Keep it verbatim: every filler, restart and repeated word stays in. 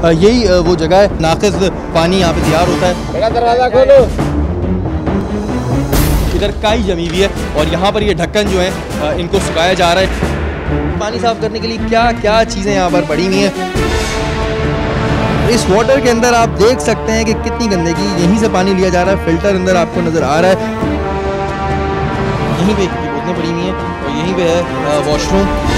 यही वो जगह है, नाक़िस पानी यहाँ पे तैयार होता है। बेटा दरवाज़ा खोलो। इधर काई जमी हुई है और यहाँ पर ये ढक्कन जो है इनको सुखाया जा रहा है। पानी साफ करने के लिए क्या क्या चीज़ें यहाँ पर पड़ी हुई हैं। इस वाटर के अंदर आप देख सकते हैं कि कितनी गंदगी, यहीं से पानी लिया जा रहा है। फिल्टर अंदर आपको नज़र आ रहा है। यहीं पे बोतलें पड़ी हुई हैं और यहीं पे है वॉशरूम।